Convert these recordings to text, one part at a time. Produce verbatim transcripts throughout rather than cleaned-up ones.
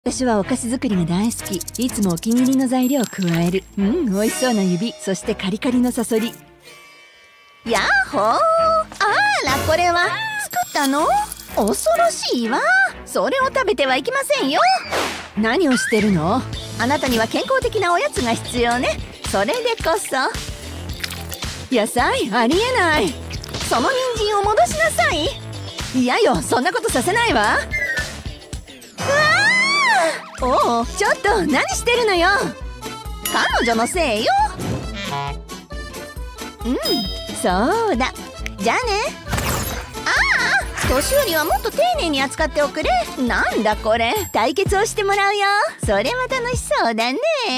私はお菓子作りが大好き。いつもお気に入りの材料を加える。うん、美味しそうな指、そしてカリカリのサソリ。 やっほー。あら、これは作ったの？恐ろしいわ。それを食べてはいけませんよ。 何をしてるの？ あなたには健康的なおやつが必要ね。それでこそ。 野菜？ありえない。 その人参を戻しなさい。 いやよ、そんなことさせないわ。 うわおお、ちょっと何してるのよ。 彼女のせいよ。 うん、そうだ。 じゃあね。ああ、年寄りはもっと丁寧に扱っておくれ。なんだこれ。 対決をしてもらうよ。 それは楽しそうだね。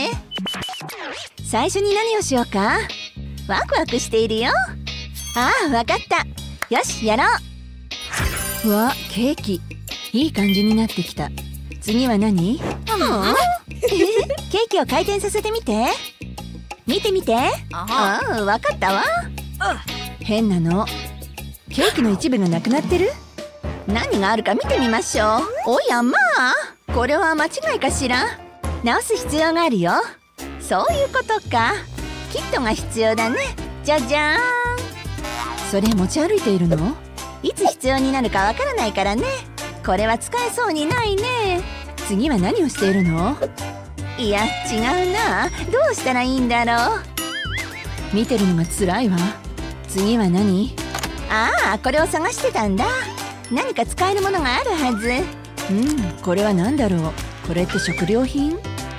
最初に何をしようか。 ワクワクしているよ。 ああ、わかった。よし、やろう。わ、ケーキいい感じになってきた。次は何？うん、ケーキを回転させてみて。見てみて。 ああ、わかったわ。 変なの。ケーキの一部がなくなってる。 何があるか見てみましょう。おやまあ、これは間違いかしら。 直す必要があるよ。 そういうことか。キットが必要だね。じゃじゃーん。 それ持ち歩いているの？ いつ必要になるかわからないからね。これは使えそうにないね。 次は何をしているの？ いや、違うな。どうしたらいいんだろう。 見てるのが辛いわ。次は何？ ああ、これを探してたんだ。何か使えるものがあるはず。 うん、これは何だろう。これって食料品？ おお、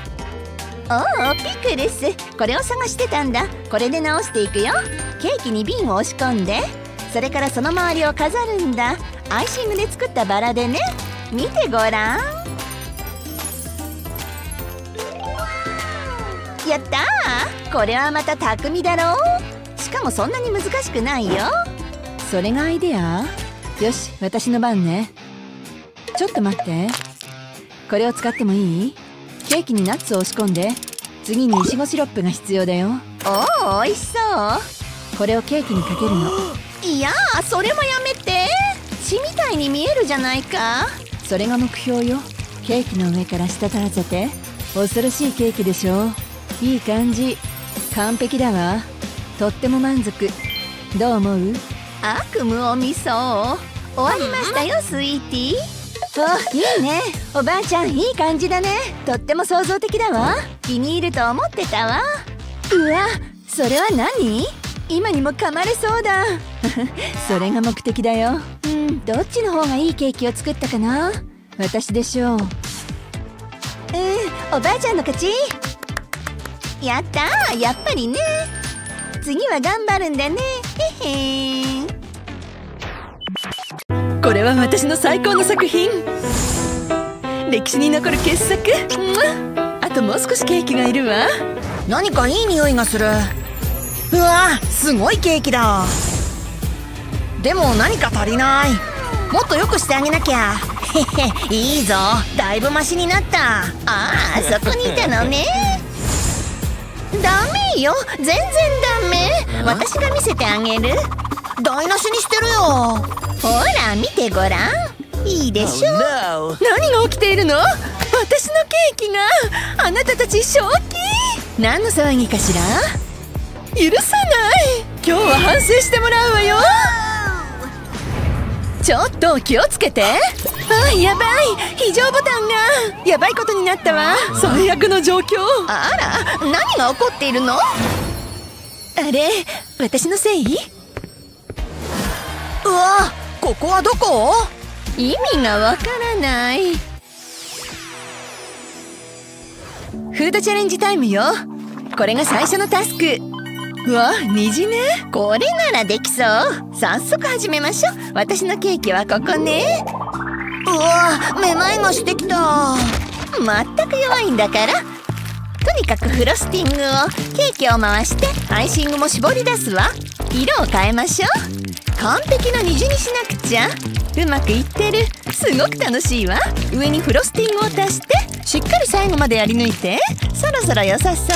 ピクルス。これを探してたんだ。これで直していくよ。ケーキに瓶を押し込んで、それからその周りを飾るんだ。アイシングで作ったバラでね。見てごらん。やったー。これはまた巧みだろう。しかもそんなに難しくないよ。 それがアイデア？よし、私の番ね。ちょっと待って。これを使ってもいい？ケーキにナッツを押し込んで、次にイチゴシロップが必要だよ。 おお、美味しそう。 これをケーキにかけるの。 いやー、それもやめて。血みたいに見えるじゃないか。 それが目標よ。ケーキの上から滴らせて。恐ろしいケーキでしょ。いい感じ。完璧だわ。とっても満足。どう思う？ 悪夢を見そう。終わりましたよ、スイーティー。 お、いいね。おばあちゃん、いい感じだね。とっても創造的だわ。 気に入ると思ってたわ。 うわ、それは何？今にも噛まれそうだ。それが目的だよ。うん、どっちの方がいいケーキを作ったかな？私でしょう。うん、おばあちゃんの勝ち。 やったー、やっぱりね。次は頑張るんだね。へへー。 これは私の最高の作品。歴史に残る傑作。あともう少しケーキがいるわ。 何かいい匂いがする。うわ、すごいケーキだ。でも何か足りない。もっと良くしてあげなきゃ。へへ、いいぞ。だいぶマシになった。 ああ、そこにいたのね。ダメよ、全然ダメ。私が見せてあげる。 台無しにしてるよ。 ほら見てごらん。いいでしょ。 oh, no. 何が起きているの？私のケーキが。あなたたち正気？何の騒ぎかしら？許さない。今日は反省してもらうわよ。ちょっと気をつけて。あ、やばい。非常ボタンがやばいことになったわ。最悪の状況。 あら、何が起こっているの？ あれ、私のせい？ うわ、ここはどこ？ 意味がわからない。フードチャレンジタイムよ。これが最初のタスク。うわ、虹ね。 これならできそう。早速始めましょう。私のケーキはここね。 うわ、めまいがしてきた。 全く弱いんだから。とにかくフロスティングを、ケーキを回してアイシングも絞り出すわ。色を変えましょう。完璧な虹にしなくちゃ。うまくいってる。すごく楽しいわ。上にフロスティングを足してしっかり最後までやり抜いて。そろそろ良さそう。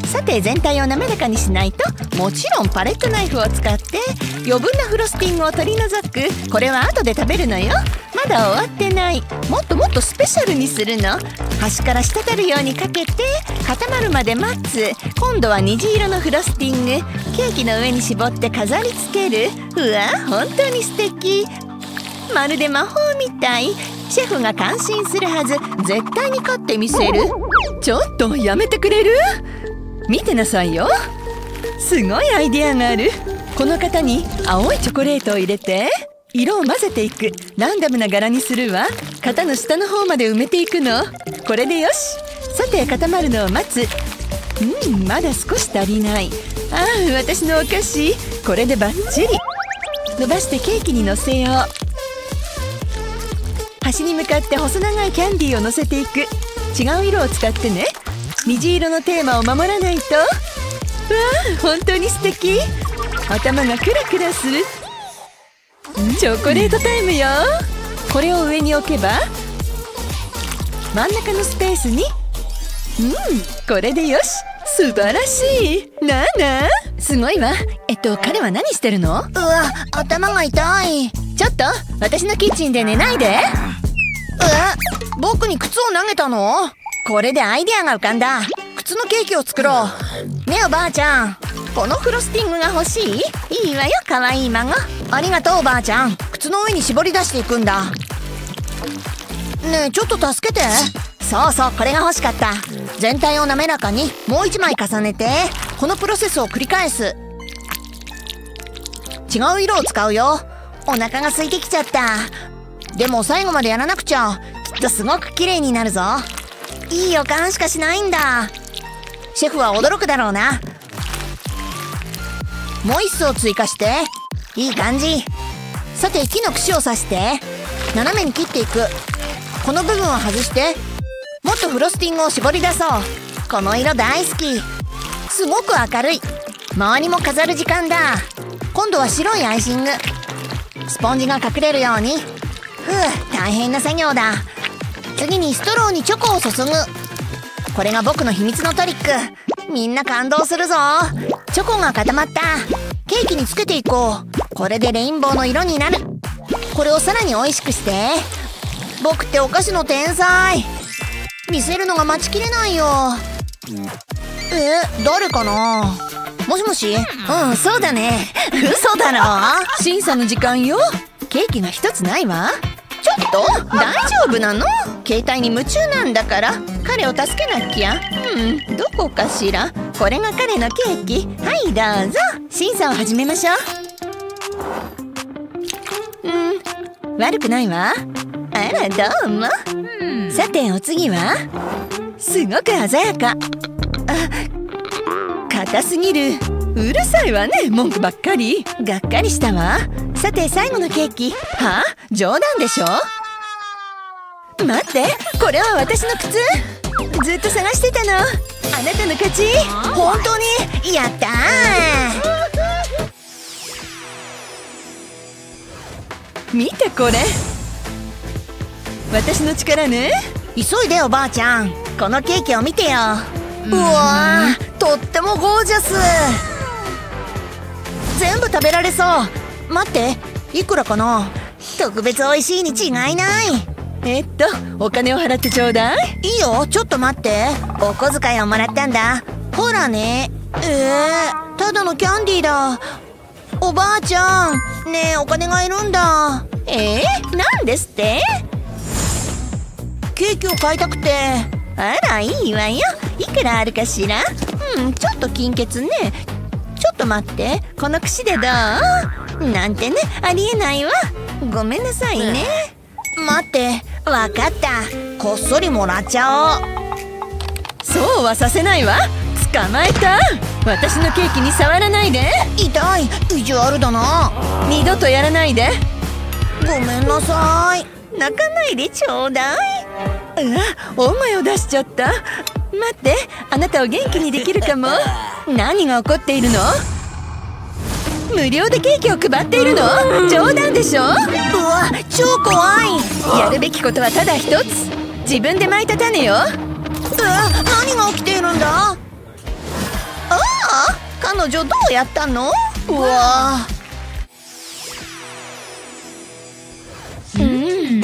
さて全体を滑らかにしないと。もちろんパレットナイフを使って余分なフロスティングを取り除く。これは後で食べるのよ。 まだ終わってない。もっともっとスペシャルにするの。端から滴るようにかけて固まるまで待つ。今度は虹色のフロスティング、ケーキの上に絞って飾りつける。うわ、本当に素敵。まるで魔法みたい。シェフが感心するはず。絶対に買ってみせる。 ちょっとやめてくれる？見てなさいよ。すごいアイデアがある。この型に青いチョコレートを入れて色を混ぜていく。ランダムな柄にするわ。型の下の方まで埋めていくの。これでよし。さて固まるのを待つ。うん、まだ少し足りない。ああ、私のお菓子。これでバッチリ。伸ばしてケーキにのせよう。端に向かって細長いキャンディーをのせていく。違う色を使ってね。虹色のテーマを守らないと。わあ、本当に素敵。頭がクラクラする。チョコレートタイムよ。これを上に置けば真ん中のスペースに。うん、これでよし。素晴らしい。なあなあ、すごいわ。えっと彼は何してるの？ うわ、頭が痛い。 ちょっと私のキッチンで寝ないで。 え、僕に靴を投げたの？これでアイデアが浮かんだ。靴のケーキを作ろう。ねえおばあちゃん、 このフロスティングが欲しい？いいわよ、かわいい孫。 ありがとうおばあちゃん。靴の上に絞り出していくんだ。ねえちょっと助けて。そうそう、これが欲しかった。全体を滑らかにもう一枚重ねてこのプロセスを繰り返す。違う色を使うよ。お腹が空いてきちゃった。でも最後までやらなくちゃ。きっとすごく綺麗になるぞ。いい予感しかしないんだ。シェフは驚くだろうな。もう一層追加して。いい感じ。さて木の串を刺して斜めに切っていく。この部分を外してもっとフロスティングを絞り出そう。この色大好き。すごく明るい。周りも飾る時間だ。今度は白いアイシング。スポンジが隠れるように。ふう、大変な作業だ。次にストローにチョコを注ぐ。これが僕の秘密のトリック。みんな感動するぞ。チョコが固まった。ケーキにつけていこう。これでレインボーの色になる。これをさらに美味しくして。僕ってお菓子の天才。見せるのが待ちきれないよ。え、誰かな？もしもし？うん、そうだね。嘘だろ？ 審査の時間よ。ケーキが一つないわ。 ちょっと大丈夫なの？携帯に夢中なんだから彼を助けなきゃ。うん、どこかしら。これが彼のケーキ。はいどうぞ。 審査を始めましょう。うん、悪くないわ。 あらどうも。 さてお次はすごく鮮やか。あ、硬すぎる。うるさいわね、文句ばっかり。がっかりしたわ。さて最後のケーキ。はあ、冗談でしょ。待って、これは私の靴。ずっと探してたの。あなたの勝ち。 本当にやったー。見てこれ、私の力ね。 急いでおばあちゃん、このケーキを見てよ。うわー、とってもゴージャス。全部食べられそう。待って、いくらかな？特別美味しいに違いない。 えっとお金を払ってちょうだい。 いいよ、ちょっと待って。お小遣いをもらったんだ。ほらね。えー、ただのキャンディーだ。おばあちゃん、ねえお金がいるんだ。 えー、なんですって？ ケーキを買いたくて。 あらいいわよ。いくらあるかしら？うん、ちょっと金欠ね。ちょっと待って、この串でどう？なんてね、ありえないわ。ごめんなさいね。 待って、わかった。こっそりもらっちゃおう。 そうはさせないわ。捕まえた。私のケーキに触らないで。 痛い、意地悪だな。 二度とやらないで。 ごめんなさい。 泣かないでちょうだい。 うわ、大声を出しちゃった。待って、あなたを元気にできるかも。何が起こっているの？無料でケーキを配っているの？冗談でしょ？うわ、 超怖い。 やるべきことはただ一つ。自分で蒔いた種よ。 え、何が起きているんだ？ああ、彼女どうやったの？ うわ、 うん、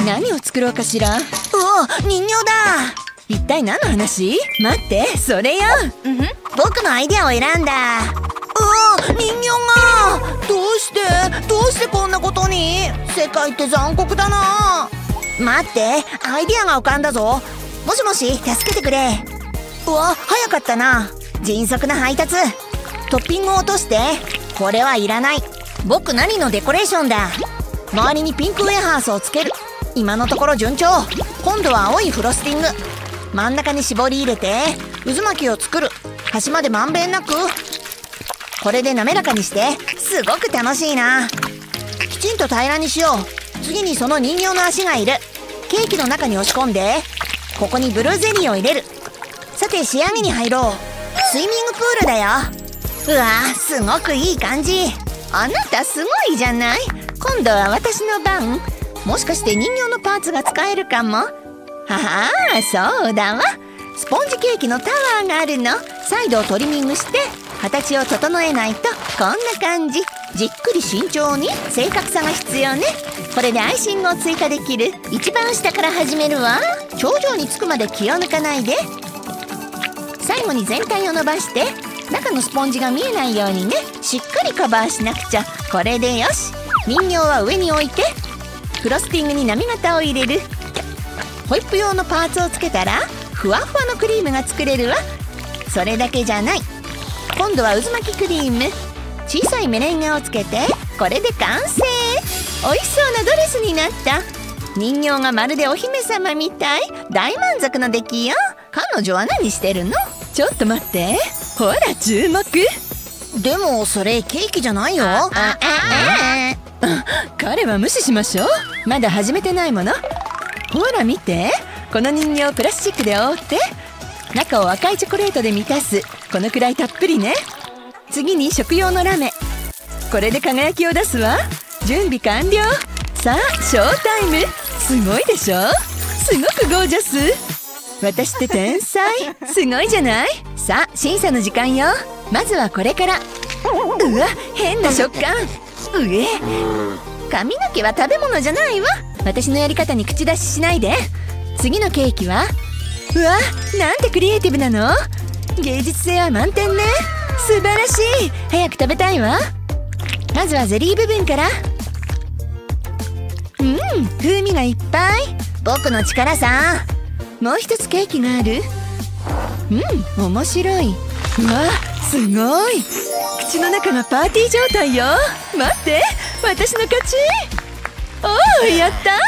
何を作ろうかしら。 うわ、人形だ。 一体何の話？待って、それよ。 僕のアイデアを選んだ。うわ、人形が。どうしてどうしてこんなことに。世界って残酷だな。待って、アイデアが浮かんだぞ。もしもし、助けてくれ。うわ、早かったな。迅速な配達。トッピングを落として。これはいらない。僕何のデコレーションだ。周りにピンクウェハースをつける。今のところ順調。今度は青いフロスティング。真ん中に絞り入れて渦巻きを作る。端までまんべんなく。これで滑らかにして。すごく楽しいな。きちんと平らにしよう。次にその人形の足がいる。ケーキの中に押し込んで、ここにブルーゼリーを入れる。さて仕上げに入ろう。スイミングプールだよ。うわー、すごくいい感じ。あなたすごいじゃない。今度は私の番。もしかして人形のパーツが使えるかも。ははー、そうだわ。スポンジケーキのタワーがあるの。サイドをトリミングして形を整えないとこんな感じ。じっくり慎重に。正確さが必要ね。これでアイシングを追加できる。一番下から始めるわ。頂上につくまで気を抜かないで。最後に全体を伸ばして中のスポンジが見えないようにね。しっかりカバーしなくちゃ。これでよし。人形は上に置いてフロスティングに波形を入れる。ホイップ用のパーツをつけたらふわふわのクリームが作れるわ。それだけじゃない。今度は渦巻きクリーム。小さいメレンゲをつけてこれで完成。おいしそうなドレスになった。人形がまるでお姫様みたい。大満足の出来よ。彼女は何してるの？ ちょっと待って、ほら注目。 でもそれケーキじゃないよ。あああ彼は無視しましょう。まだ始めてないもの。ほら見て、この人形をプラスチックで覆って中を赤いチョコレートで満たす。このくらいたっぷりね。次に食用のラメ。これで輝きを出すわ。準備完了。さあショータイム。すごいでしょ。すごくゴージャス。私って天才。すごいじゃない。さあ審査の時間よ。まずはこれから。うわ、変な食感。うえ、 髪の毛は食べ物じゃないわ。 私のやり方に口出ししないで。次のケーキは。うわ、なんてクリエイティブなの。芸術性は満点ね。素晴らしい。早く食べたいわ。まずはゼリー部分から。うん、風味がいっぱい。 僕の力さ。 もう一つケーキがある。うん、面白い。うわ、すごい。口の中がパーティー状態よ。待って、私の勝ち。おー、やった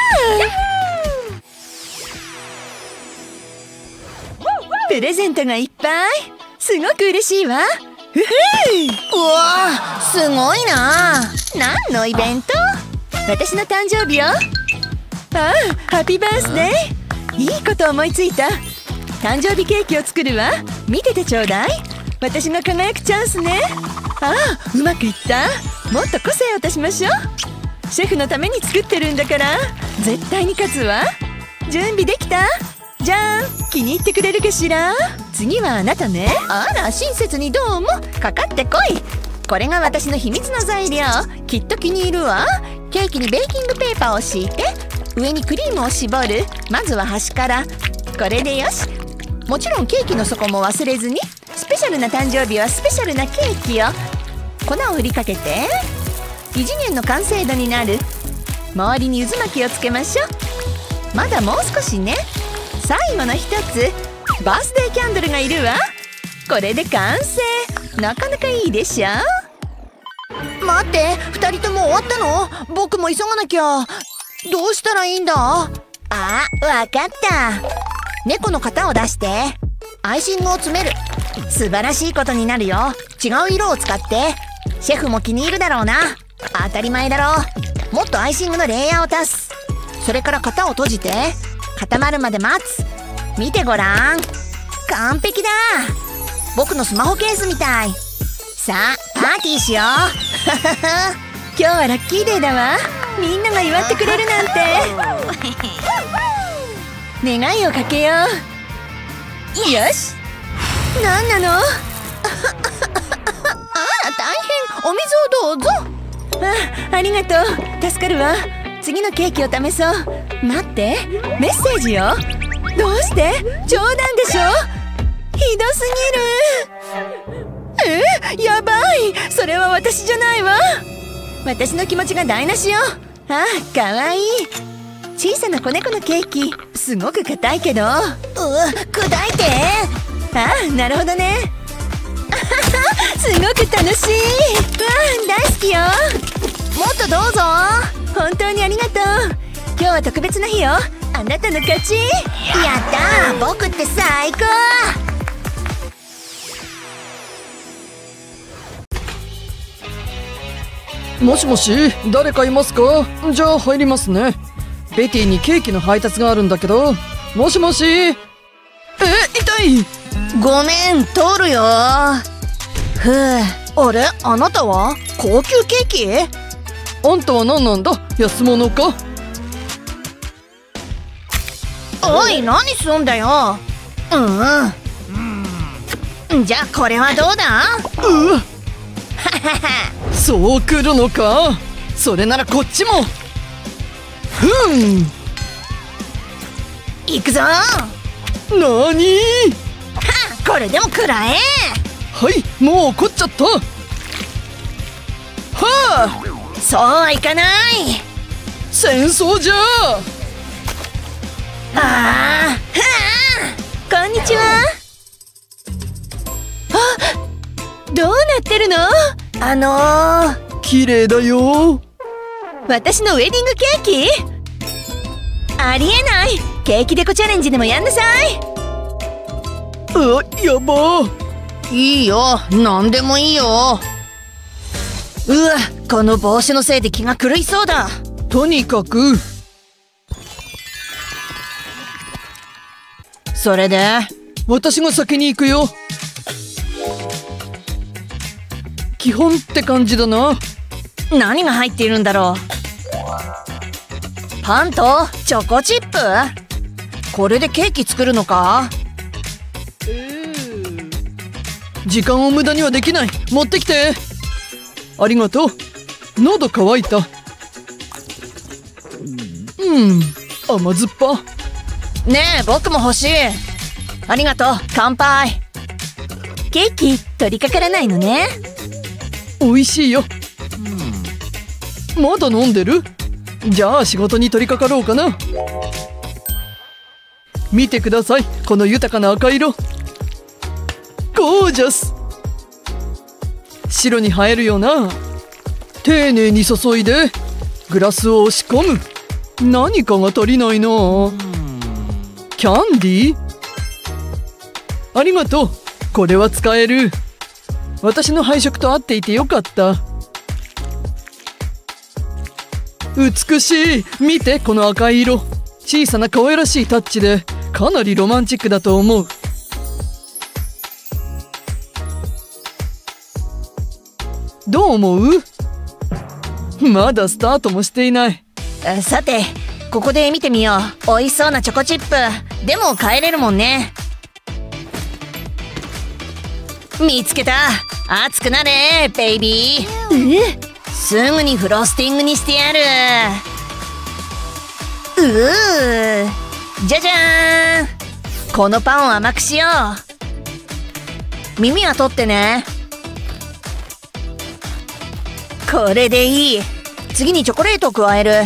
ー。プレゼントがいっぱい。すごく嬉しいわ。ふふうわ、すごいな。 何のイベント？ 私の誕生日よ。ああ、ハッピーバースデー。いいこと思いついた。誕生日ケーキを作るわ。見ててちょうだい。私が輝くチャンスね。ああ、うまくいった。もっと個性を出しましょう。シェフのために作ってるんだから絶対に勝つわ。準備できた？じゃん、気に入ってくれるかしら。次はあなたね。 あら、親切にどうも。かかってこい。これが私の秘密の材料。きっと気に入るわ。ケーキにベーキングペーパーを敷いて上にクリームを絞る。まずは端から。これでよし。もちろんケーキの底も忘れずに。スペシャルな誕生日はスペシャルなケーキよ。粉を振りかけて異次元の完成度になる。周りに渦巻きをつけましょう。まだもう少しね。最後の一つ、バースデーキャンドルがいるわ。これで完成。なかなかいいでしょ。 待って、二人とも終わったの？僕も急がなきゃ。どうしたらいいんだ？ あ、わかった。 猫の型を出してアイシングを詰める。素晴らしいことになるよ。違う色を使って。シェフも気に入るだろうな。当たり前だろう。もっとアイシングのレイヤーを足す。それから型を閉じて固まるまで待つ。見てごらん。完璧だ。僕のスマホケースみたい。さあパーティーしよう。 今日はラッキーデーだわ。みんなが祝ってくれるなんて。願いをかけよう。よし。何なの？ああ、大変。お水をどうぞ。 あ、ありがとう。助かるわ。次のケーキを試そう。 待って、メッセージよ。どうして？冗談でしょ？ひどすぎる。え、やばい。それは私じゃないわ。私の気持ちが台無しよ。あ、かわいい。小さな子猫のケーキ、すごく硬いけど。う、砕いて。あ、なるほどね。すごく楽しい。わあ、大好きよ。もっとどうぞ。本当にありがとう。今日は特別な日よ。あなたの勝ち。やったー、僕って最高。 もしもし、誰かいますか？じゃあ入りますね。ベティにケーキの配達があるんだけど。もしもし。え、痛い。 ごめん、通るよ。ふう、あれ、あなたは高級ケーキ？ あんたは何なんだ？安物か？ おい、何すんだよ。うんうん。じゃあこれはどうだ？ うわそう来るのか。それならこっちも。ふん、 行くぞ。 なに？ は、これでも食らえ。 はい、もう怒っちゃった。はあ、 そうはいかない。 戦争じゃ。 ああ、はあ、 こんにちは。あ、どうなってるの？ あのー、 綺麗だよ。 私のウェディングケーキ？ありえない。ケーキデコチャレンジでもやんなさい。 あ、やば。 いいよ、なんでもいいよ。うわ、この帽子のせいで気が狂いそうだ。 とにかく。 それで？ 私が先に行くよ。基本って感じだな。 何が入っているんだろう。パンとチョコチップ？これでケーキ作るのか？ 時間を無駄にはできない。持ってきて。ありがとう。喉乾いた。うん、甘酸っぱ。 ねえ、僕も欲しい。ありがとう。乾杯。 ケーキ取りかからないのね。 美味しいよ。まだ飲んでる？じゃあ仕事に取り掛かろうかな。見てください、この豊かな赤色。ゴージャス。白に映えるよな。丁寧に注いでグラスを押し込む。何かが足りないな。キャンディー？ありがとう。これは使える。私の配色と合っていてよかった。美しい。見て、この赤い色。小さな可愛らしいタッチでかなりロマンチックだと思う。どう思う？まだスタートもしていない。 さて、ここで見てみよう。美味しそうなチョコチップ。でも帰れるもんね。見つけた。熱くなれ、ベイビー。 え？ すぐにフロスティングにしてやる。うー、じゃじゃーん。このパンを甘くしよう。耳は取ってね。これでいい。次にチョコレートを加える。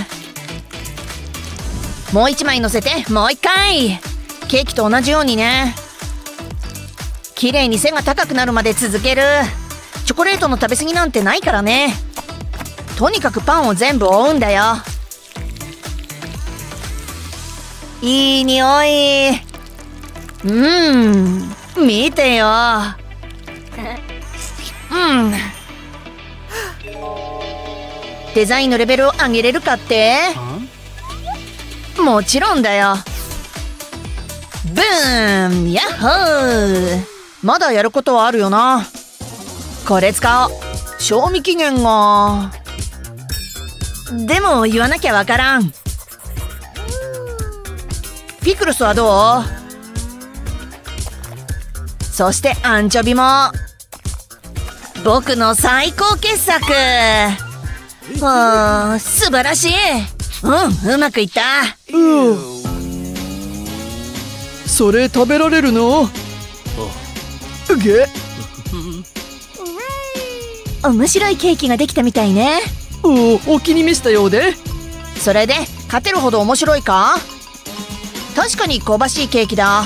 もう一枚乗せて、もう一回。ケーキと同じようにね。綺麗に背が高くなるまで続ける。チョコレートの食べ過ぎなんてないからね。とにかくパンを全部覆うんだよ。いい匂い。うーん、見てよ。うん。デザインのレベルを上げれるかって？もちろんだよ。ブーン、ヤッホー。まだやることはあるよな。これ使おう。賞味期限が。でも言わなきゃわからん。ピクルスはどう？そしてアンチョビも。僕の最高傑作。はあ、素晴らしい。うん、うまくいった。 うそれ食べられるの？げ面白いケーキができたみたいね。 おお気に召したようで。 それで勝てるほど面白いか？確かに香ばしいケーキだ。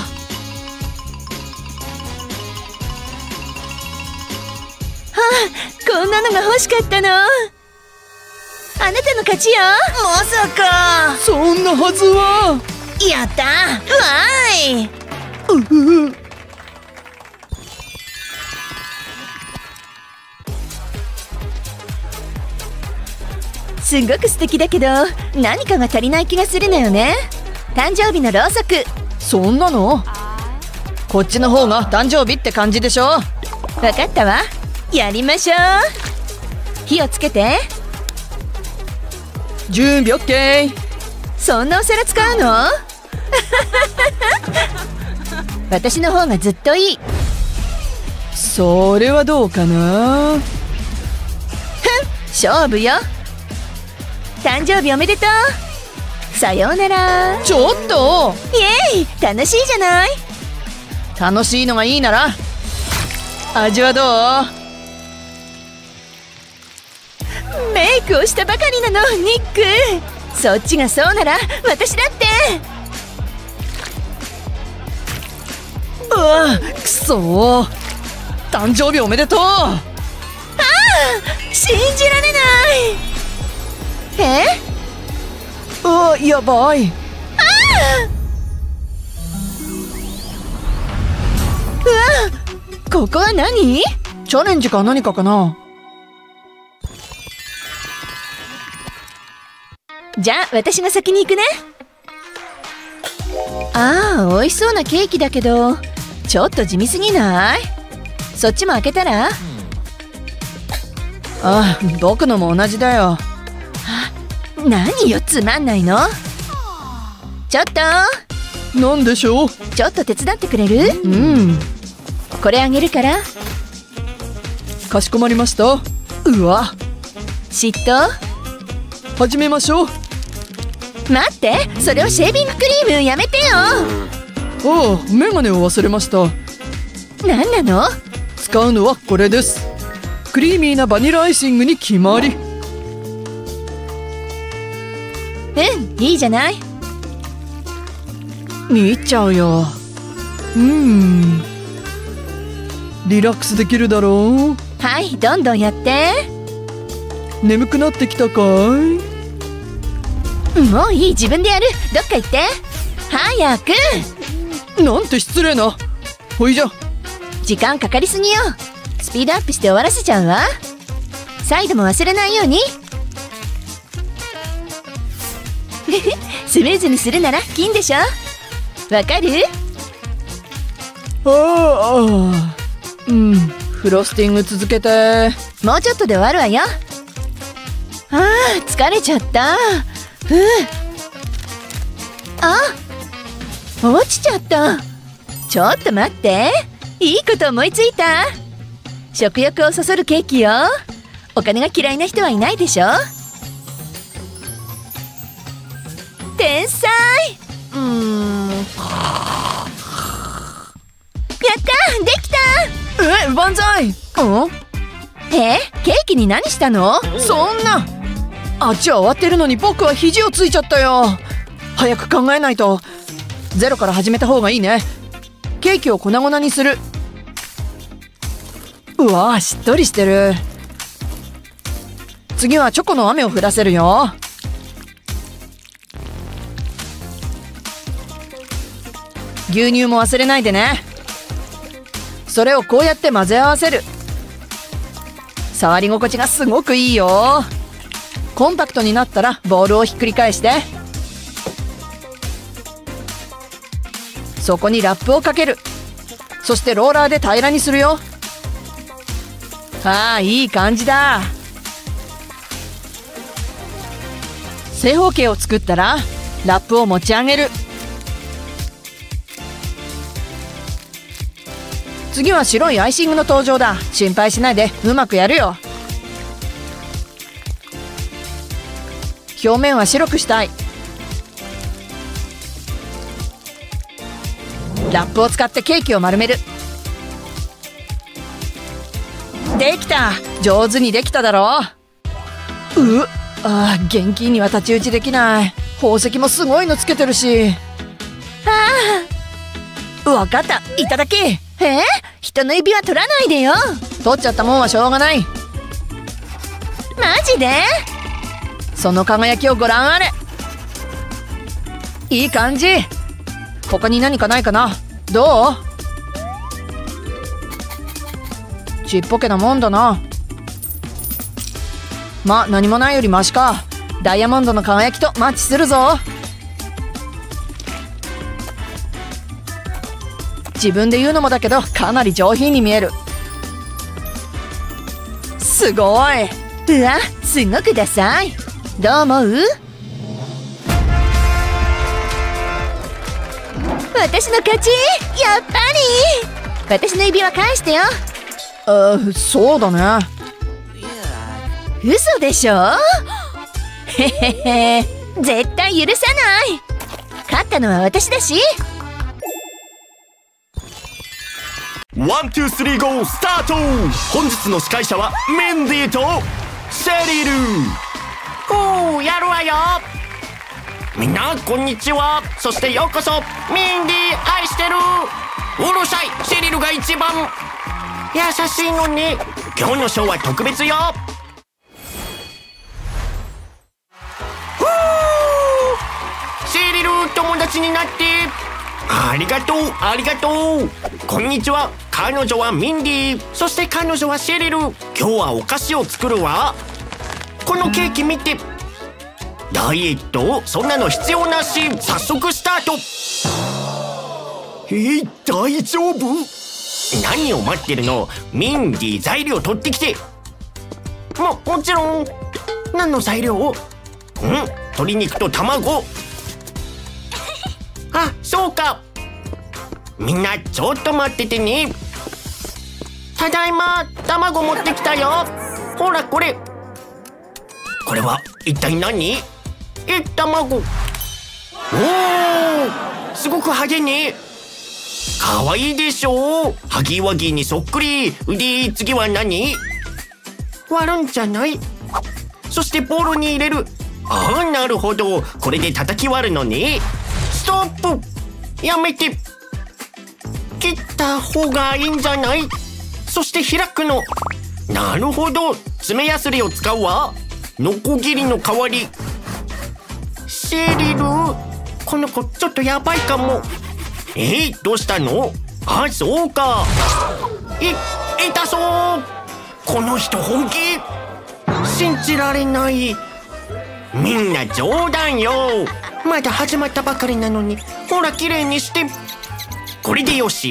こんなのが欲しかったの。あなたの勝ちよ。 まさか。 そんなはずは。 やったわーい。 ううすごく素敵だけど何かが足りない気がするのよね。誕生日のろうそく。 そんなの？こっちの方が誕生日って感じでしょ。 わかったわ。やりましょう。火をつけて。 準備 オーケー。 そんなお皿使うの？私の方がずっといい。 それはどうかな。 勝負よ。誕生日おめでとう。さようなら。 ちょっとイエーイ、楽しいじゃない。 楽しいのがいいなら味はどう？ メイクをしたばかりなの、ニック。そっちがそうなら私だって。 うわくそー。誕生日おめでとう。 ああ、信じられない。え？ うわやばい。 ああ、うわ、ここは何？ チャレンジか何かかな。 じゃあ私が先に行くね。ああ、美味しそうなケーキだけどちょっと地味すぎない？そっちも開けたら？ ああ、僕のも同じだよ。 何よ、つまんないの。ちょっとなんでしょう？ ちょっと手伝ってくれる？ うん、 これあげるから。 かしこまりました。 うわ、 嫉妬？ 始めましょう。 待って、それはシェービングクリーム。やめてよ。 ああ、メガネを忘れました。 何なの？ 使うのはこれです。クリーミーなバニラアイシングに決まり。 うん、いいじゃない。 見入っちゃうよ。 うーん、リラックスできるだろう。 はい、どんどんやって。 眠くなってきたかい？ もういい、自分でやる。どっか行って早く。 なんて失礼な。ほいじゃ。 時間かかりすぎよ。スピードアップして終わらせちゃうわ。サイドも忘れないように。スムーズにするなら金でしょ。わかる？ ああ、 うん、フロスティング続けて。 もうちょっとで終わるわよ。あー、疲れちゃった。ふう。あ、落ちちゃった。ちょっと待って、いいこと思いついた。食欲をそそるケーキよ。お金が嫌いな人はいないでしょ。天才。 うーん、 やった、できた。 え、万歳。うん？ え、ケーキに何したの？ そんな。あっちは終わってるのに僕は肘をついちゃったよ。早く考えないと。ゼロから始めた方がいいね。ケーキを粉々にする。うわ、しっとりしてる。次はチョコの雨を降らせるよ。牛乳も忘れないでね。それをこうやって混ぜ合わせる。触り心地がすごくいいよ。コンパクトになったらボールをひっくり返して、そこにラップをかける。そしてローラーで平らにするよ。ああ、いい感じだ。正方形を作ったらラップを持ち上げる。次は白いアイシングの登場だ。心配しないで、うまくやるよ。表面は白くしたい。 ラップを使ってケーキを丸める。できた。上手にできただろう。うっ、あー、現金には太刀打ちできない。宝石もすごいのつけてるし。 ああ、わかった。いただけ。えー、人の指輪取らないでよ。 取っちゃったもんはしょうがない。 マジで？ その輝きをご覧あれ。いい感じ。他に何かないかな。どう？ちっぽけなもんだな。ま、何もないよりマシか。ダイヤモンドの輝きとマッチするぞ。自分で言うのもだけど、かなり上品に見える。すごい。 うわ、すごくダサい。どう思う？私の勝ち。やっぱり私の指輪返してよ。 あ、そうだね。 嘘でしょ。へへへ、絶対許さない。勝ったのは私だし。 ワン、ツー、スリー、ゴー、スタート。本日の司会者はメンディーとシェリル。 おー、やるわよ。みんなこんにちは。そしてようこそ。メンディー愛してる。うるさい。シェリルが一番優しいのに。今日のショーは特別よ。ふー、シェリル友達になって。ありがとう、ありがとう。こんにちは。彼女はミンディー。そして彼女はシェリル。今日はお菓子を作るわ。このケーキ見て。ダイエット？そんなの必要なし。早速スタート。えー、大丈夫？何を待ってるの？ミンディー、材料取ってきて。も、もちろん。何の材料？ん？鶏肉と卵。あ、そうか。みんなちょっと待っててね。ただいま、卵持ってきたよ。ほらこれ。これは一体何？え、卵。おー、すごくハゲね。かわいいでしょ。ハギーワギーにそっくり。で、次は何？割るんじゃない？そしてボウルに入れる。ああ、なるほど。これで叩き割るのね。ストップ。やめて。切った方がいいんじゃない？そして開くの。なるほど。爪やすりを使うわ。ノコギリの代わり。シェリル、この子ちょっとやばいかも。えー、どうしたの？あ、そうか。い、痛そう。この人本気？信じられない。みんな冗談よ。まだ始まったばかりなのに。ほら、きれいにして。これでよし。ん？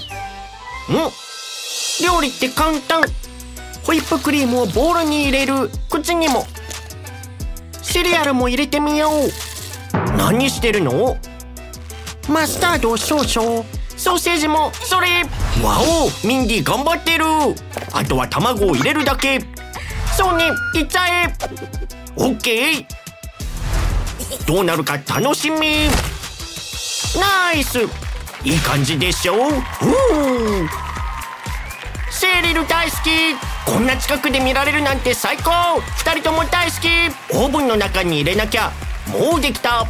料理って簡単。ホイップクリームをボウルに入れる。口にも。シリアルも入れてみよう。何してるの？マスタードを少々。ソーセージもそれ。わお、ミンディ頑張ってる。あとは卵を入れるだけ。そうね、いっちゃえ。オッケー。どうなるか楽しみ。ナイス。いい感じでしょ。うー、シェリル大好き。こんな近くで見られるなんて最高。二人とも大好き。オーブンの中に入れなきゃ。もうできた。わ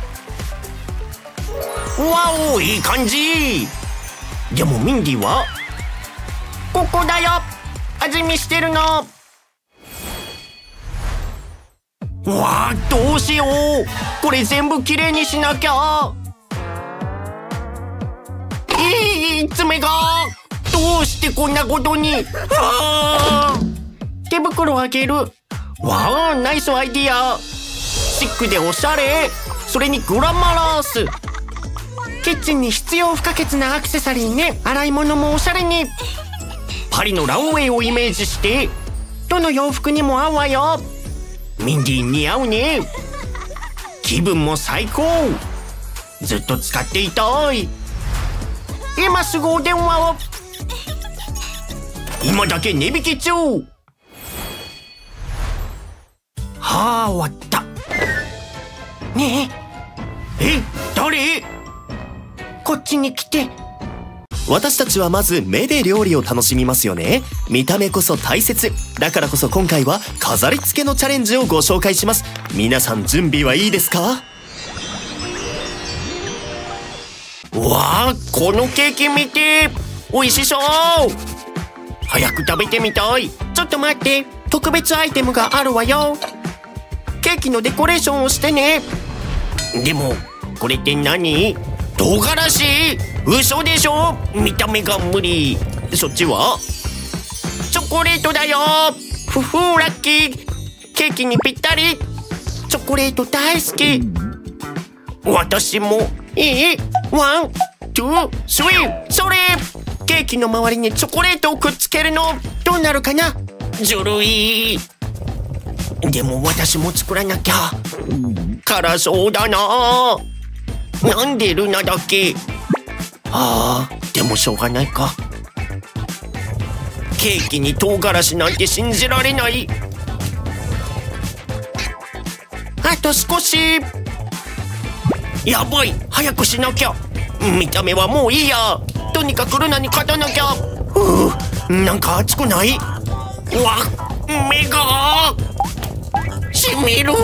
お、いい感じ。でもミンディはここだよ。味見してるの。わあ、どうしよう。これ全部きれいにしなきゃ。いい爪が。どうしてこんなことに。あー、手袋あげる。わあ、ナイスアイディア。シックでおしゃれ。それにグラマラス。キッチンに必要不可欠なアクセサリーね。洗い物もおしゃれに。パリのランウェイをイメージして。どの洋服にも合うわよ。ミンディ似合うね。気分も最高。ずっと使っていたい。今すぐお電話を。今だけ値引き中。はあ、終わった。ねえ。え、誰？こっちに来て。 私たちはまず目で料理を楽しみますよね。見た目こそ大切。だからこそ今回は飾り付けのチャレンジをご紹介します。皆さん準備はいいですか？ わあ、このケーキ見て、美味しそう。早く食べてみたい。ちょっと待って、特別アイテムがあるわよ。ケーキのデコレーションをしてね。でもこれって何？唐辛子？嘘でしょ。見た目が無理。そっちはチョコレートだよ。ふふラッキー。ケーキにぴったり。チョコレート大好き。私もいい？ワン、ツー、スリー。それ。ケーキの周りにチョコレートをくっつけるのどうなるかな。ずるい。でも私も作らなきゃ。辛そうだな。なんでルナだけ。ああ、でもしょうがないか。ケーキに唐辛子なんて信じられない。あと少し。やばい、早くしなきゃ。見た目はもういいや。とにかくルナに勝たなきゃ。うう、なんか熱くない？うわ、目がしみる。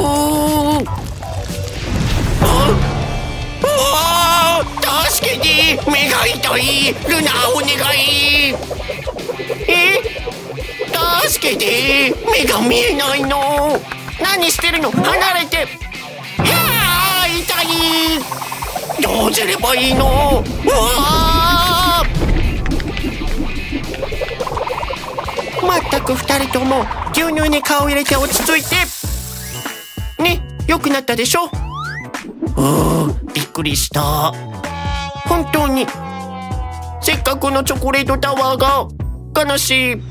ああ、助けて。目が痛い。ルナお願い。え、助けて。目が見えないの。何してるの？離れて。いやー、痛い。どうすればいいの？うわー。まったく二人とも牛乳に顔入れて落ち着いてね。良くなったでしょ。うー、びっくりした。本当にせっかくのチョコレートタワーが悲しい。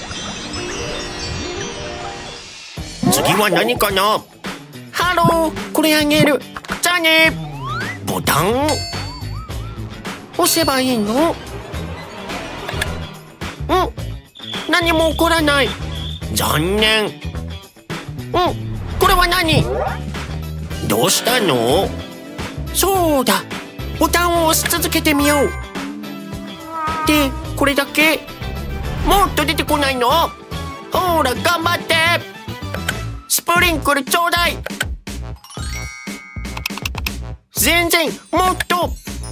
次は何かな。ハロー、これあげる。じゃあね。ボタン押せばいいの？うん、何も起こらない。残念。うん、これは何？どうしたの？そうだ、ボタンを押し続けてみよう。で、これだけ？もっと出てこないの？ほら、頑張って。スプリンクルちょうだい。全然、もっと。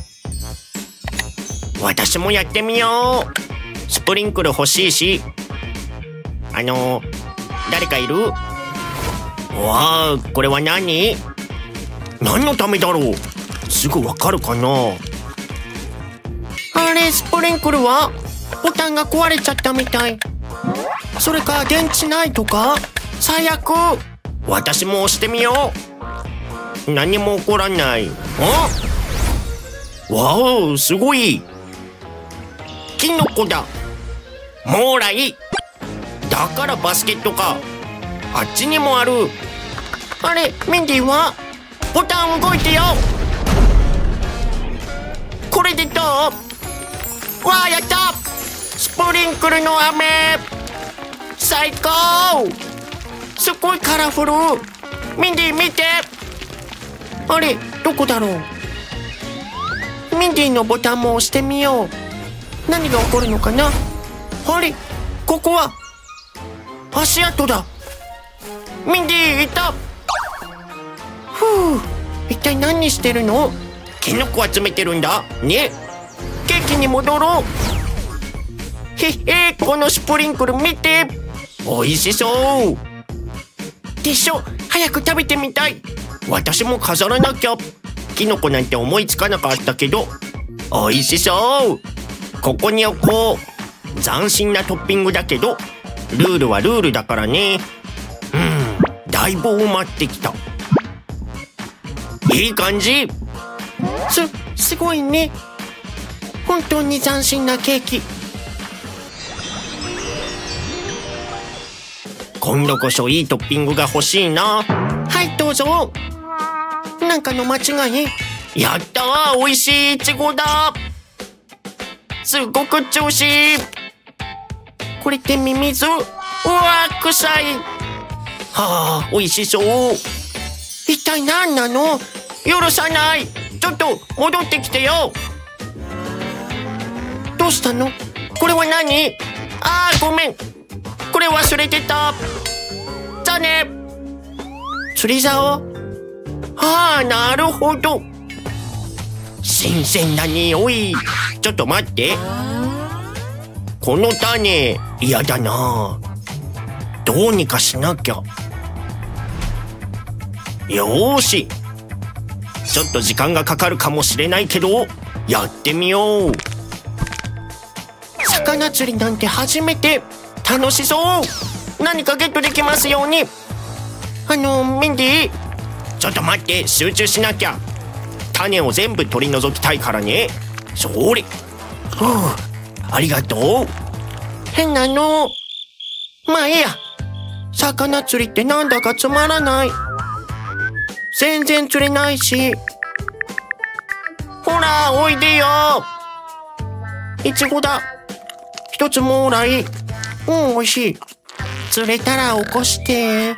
私もやってみよう。スプリンクル欲しいし。あの誰かいる？わあ、これは何？何のためだろう？すぐわかるかな。あれ、スプリンクルはボタンが壊れちゃったみたい。それか電池ないとか？最悪。私も押してみよう。何も起こらない。あ、わお、すごい。キノコだ。モーライ。だからバスケットか。あっちにもある。あれ、ミンディはボタン動いてよ。これでどう？わあ、やった。スプリンクルの雨。最高。すごいカラフル。ミンディ見て。あれ、どこだろう。ミンディのボタンも押してみよう。何が起こるのかな。あれ、ここは足跡だ。ミンディいた。ふう、一体何してるの？キノコ集めてるんだね。ケーキに戻ろう。へへ、このスプリンクル見て。おいしそうでしょ。早く食べてみたい。私も飾らなきゃ。キノコなんて思いつかなかったけど、おいしそう。ここに置こう。斬新なトッピングだけど、ルールはルールだからね。うん、だいぶ埋まってきた。いい感じ。す、すごいね。本当に斬新なケーキ。今度こそいいトッピングが欲しいな。はい、どうぞ。なんかの間違い？やったー、美味しいイチゴだ。すっごく調子いい。これってミミズ？うわー、臭い。はあ、美味しそう。一体何なの？許さない。ちょっと戻ってきてよ。 どうしたの？これは何？あーごめん、これ忘れてた。じゃあね。釣り竿？ああ、なるほど。新鮮な匂い。ちょっと待って、この種嫌だな。どうにかしなきゃ。よーし、ちょっと時間がかかるかもしれないけどやってみよう。魚釣りなんて初めて。楽しそう。何かゲットできますように。あのミンディ、ちょっと待って、集中しなきゃ。種を全部取り除きたいからね。それ。ふう、ありがとう。変なの。まあいいや。魚釣りってなんだかつまらない。全然釣れないし。ほら、おいでよ。イチゴだ。一つもらい。うん、おいしい。釣れたら起こして。うん、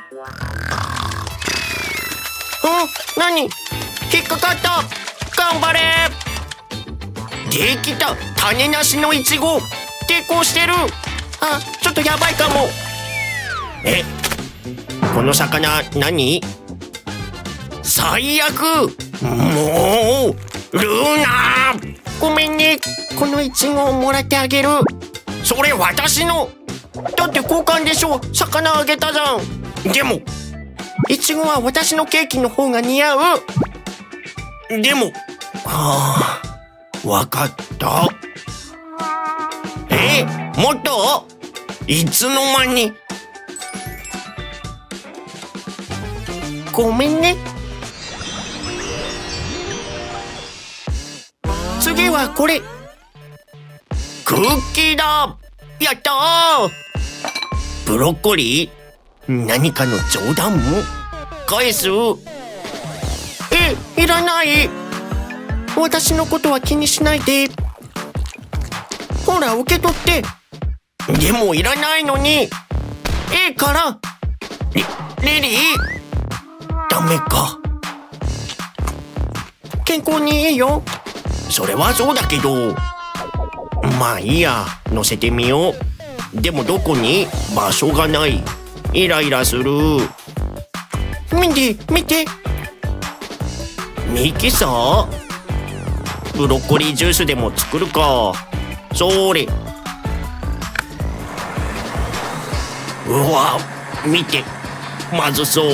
何？引っかかった。頑張れ。できた。種なしのイチゴ。抵抗してる。あ、ちょっとやばいかも。え、この魚何？最悪。もうルーナ、ごめんね。このイチゴをもらってあげる。それ私の。だって交換でしょ。魚あげたじゃん。でもイチゴは私のケーキの方が似合う。でも、はあ、わかった。え、もっと？いつの間に？ごめんね。次はこれ。クッキーだ。やったー。ブロッコリー？何かの冗談？返す？え、いらない。私のことは気にしないで。ほら、受け取って。でもいらないのに。ええから。リ、リリー？ダメか。健康にいいよ。それはそうだけど。まあいいや、乗せてみよう。でもどこに？場所がない。イライラする。ミンディ、見て。ミキサー？ブロッコリージュースでも作るか。それ。うわ、見て。まずそう。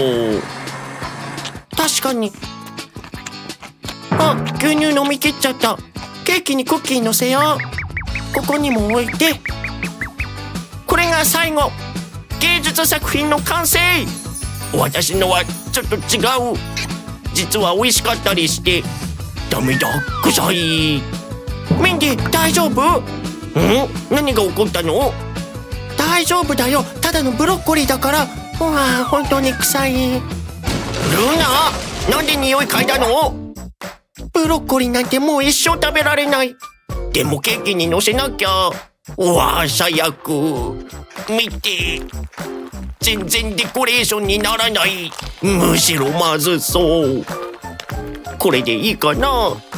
確かに。あ、牛乳飲み切っちゃった。ケーキにクッキーのせよう。ここにも置いて。これが最後。芸術作品の完成。私のはちょっと違う。実は美味しかったりして。ダメだ、臭い。ミンディ、大丈夫？ん？何が起こったの？大丈夫だよ。ただのブロッコリーだから。うわ、本当に臭い。ルナ、なんで匂い嗅いだの？ブロッコリーなんてもう一生食べられない。でもケーキに乗せなきゃ。うわ、最悪。見て。全然デコレーションにならない。むしろまずそう。これでいいかな？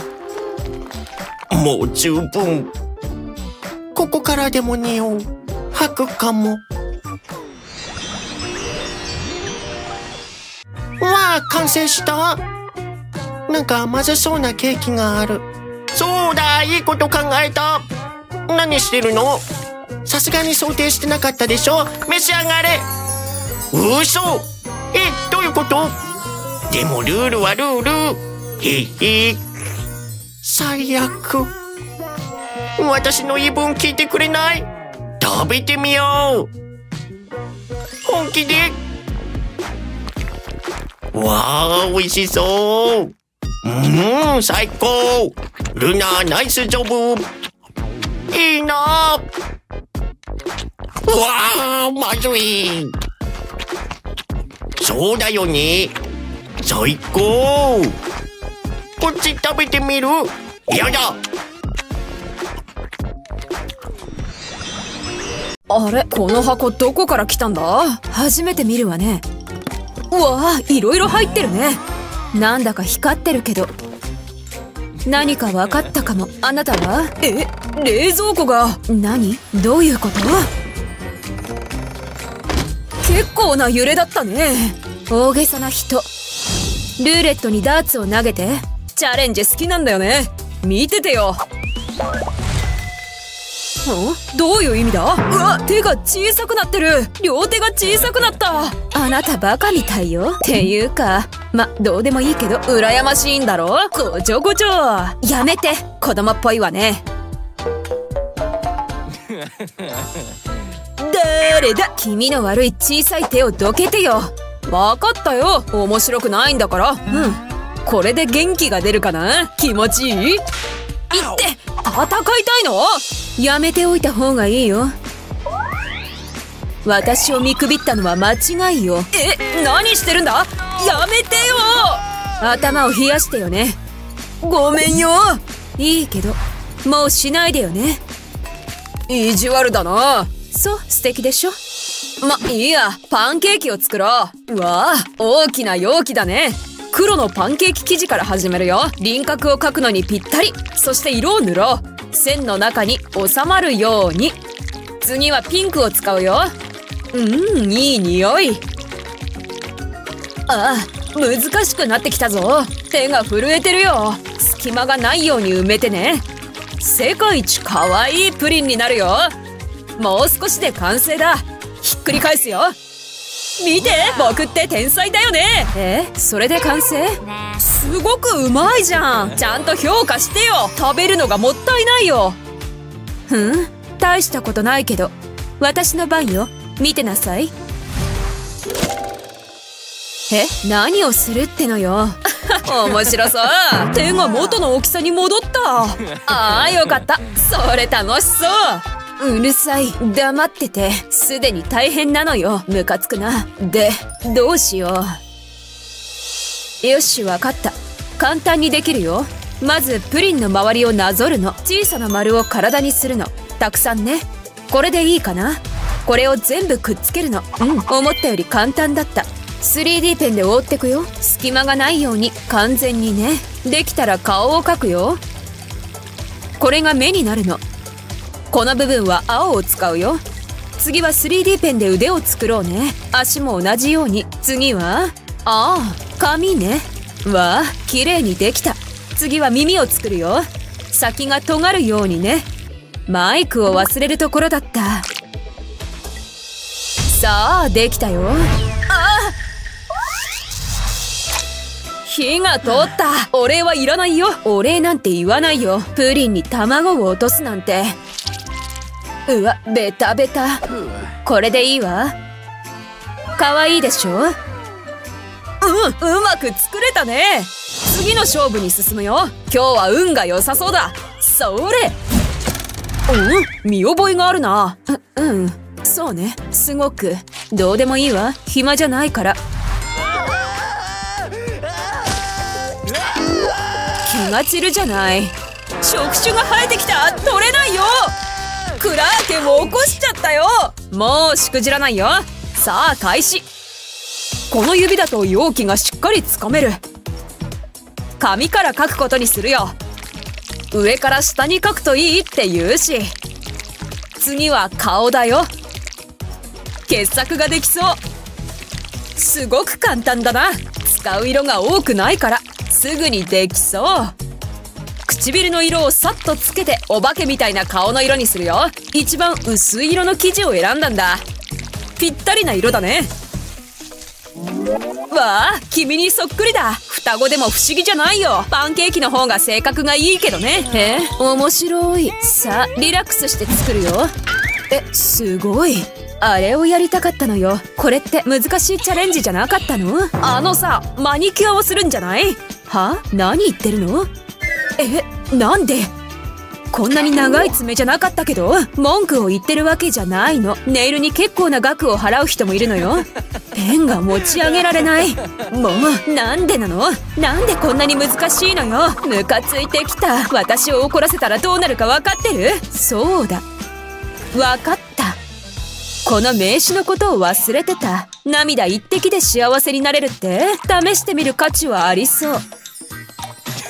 もう十分。ここからでも匂う。吐くかも。わあ、完成した。なんかまずそうなケーキがある。そうだ、いいこと考えた。何してるの？さすがに想定してなかったでしょ。召し上がれ。嘘。え、どういうこと？でもルールはルール。へへ。最悪。私の言い分聞いてくれない？食べてみよう。本気で。わあ、美味しそう。うん、最高。ルナ、ナイスジョブ。いいな。わあ、まずい。そうだよね。最高。こっち食べてみる？やだ。 あれ、この箱どこから来たんだ？初めて見るわね。うわあ、いろいろ入ってるね。なんだか光ってるけど。 何か分かったかも。あなたは？え、冷蔵庫が。何？どういうこと？結構な揺れだったね。大げさな人。ルーレットにダーツを投げて。チャレンジ好きなんだよね。見ててよ。ん？どういう意味だ？うわ、手が小さくなってる。両手が小さくなった。あなたバカみたいよ。っていうか、ま、どうでもいいけど羨ましいんだろ。こちょこちょ。やめて。子供っぽいわね。誰だ？君の悪い小さい手をどけてよ。わかったよ。面白くないんだから。うん。これで元気が出るかな？気持ちいい？いって、戦いたいの？やめておいた方がいいよ。私を見くびったのは間違いよ。え、何してるんだ？やめてよ。頭を冷やしてよね。ごめんよ。いいけど、もうしないでよね。意地悪だな。そう、素敵でしょ。ま、いいや、パンケーキを作ろう。うわあ、大きな容器だね。黒のパンケーキ生地から始めるよ。輪郭を描くのにぴったり。そして色を塗ろう。線の中に収まるように。次はピンクを使うよ。うん、いい匂い。ああ、難しくなってきたぞ。手が震えてるよ。隙間がないように埋めてね。世界一かわいいプリンになるよ。もう少しで完成だ。ひっくり返すよ。見て、僕って天才だよね。え、それで完成？すごくうまいじゃん。ちゃんと評価してよ。食べるのがもったいないよ。ふん、大したことないけど。私の番よ。見てなさい。え、何をするってのよ。面白そう。手が元の大きさに戻った。ああ、よかった。それ楽しそう。うるさい。黙ってて。すでに大変なのよ。ムカつくな。で、どうしよう。よし、わかった。簡単にできるよ。まずプリンの周りをなぞるの。小さな丸を体にするの。たくさんね。これでいいかな。これを全部くっつけるの。うん、思ったより簡単だった。スリーディー ペンで覆ってくよ。隙間がないように完全にね。できたら顔を描くよ。これが目になるの。この部分は青を使うよ。次は スリーディー ペンで腕を作ろうね。足も同じように。次は、ああ、髪ね。わあ、綺麗にできた。次は耳を作るよ。先が尖るようにね。マイクを忘れるところだった。さあ、できたよ。ああ、火が通った。お礼はいらないよ。お礼なんて言わないよ。プリンに卵を落とすなんて。うわ、ベタベタ。これでいいわ。かわいいでしょ。うん、うまく作れたね。次の勝負に進むよ。今日は運が良さそうだ。それ。うん、見覚えがあるな。う、うん、そうね。すごく。どうでもいいわ。暇じゃないから。気が散るじゃない。触手が生えてきた。取れないよ。クラーケンを起こしちゃったよ。もうしくじらないよ。さあ開始。この指だと容器がしっかりつかめる。紙から書くことにするよ。上から下に書くといいって言うし。次は顔だよ。傑作ができそう。すごく簡単だな。使う色が多くないからすぐにできそう。唇の色をさっとつけてお化けみたいな顔の色にするよ。一番薄い色の生地を選んだんだ。ぴったりな色だね。わあ、君にそっくりだ。双子でも不思議じゃないよ。パンケーキの方が性格がいいけどね。え、面白い。さあリラックスして作るよ。え、すごい。あれをやりたかったのよ。これって難しいチャレンジじゃなかったの？あのさ、マニキュアをするんじゃない？は？何言ってるの？え、なんで？こんなに長い爪じゃなかったけど。文句を言ってるわけじゃないの。ネイルに結構な額を払う人もいるのよ。ペンが持ち上げられない。もうなんでなの？なんでこんなに難しいのよ。ムカついてきた。私を怒らせたらどうなるか分かってる？そうだ、分かった。この名刺のことを忘れてた。涙一滴で幸せになれるって試してみる価値はありそう。